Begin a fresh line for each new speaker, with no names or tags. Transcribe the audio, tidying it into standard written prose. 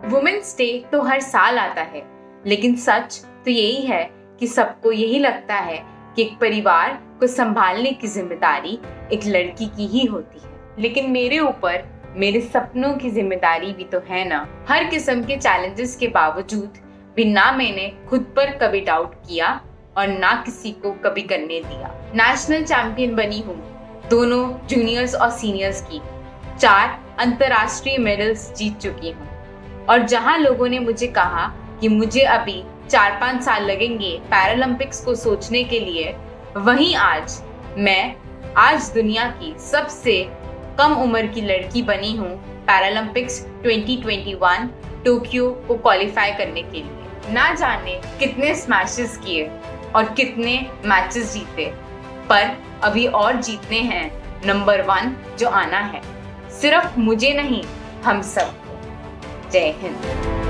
Women's day तो हर साल आता है, लेकिन सच तो यही है कि सबको यही लगता है कि एक परिवार को संभालने की जिम्मेदारी एक लड़की की ही होती है। लेकिन मेरे ऊपर मेरे सपनों की जिम्मेदारी भी तो है ना। हर किस्म के चैलेंजेस के बावजूद भी ना मैंने खुद पर कभी डाउट किया और ना किसी को कभी करने दिया। नेशनल चैंपियन बनी हूँ, दोनों जूनियर्स और सीनियर्स की। 4 अंतर्राष्ट्रीय मेडल्स जीत चुकी हूँ। और जहाँ लोगों ने मुझे कहा कि मुझे अभी 4-5 साल लगेंगे पैरालंपिक्स को सोचने के लिए, वहीं आज दुनिया की सबसे कम उम्र की लड़की बनी हूँ पैरालंपिक्स 2021 टोक्यो को क्वालिफाई करने के लिए। ना जाने कितने स्मैशेस किए और कितने मैचेस जीते, पर अभी और जीतने हैं नंबर 1 जो आना है, सिर्फ मुझे नहीं, हम सबको। जय हिंद।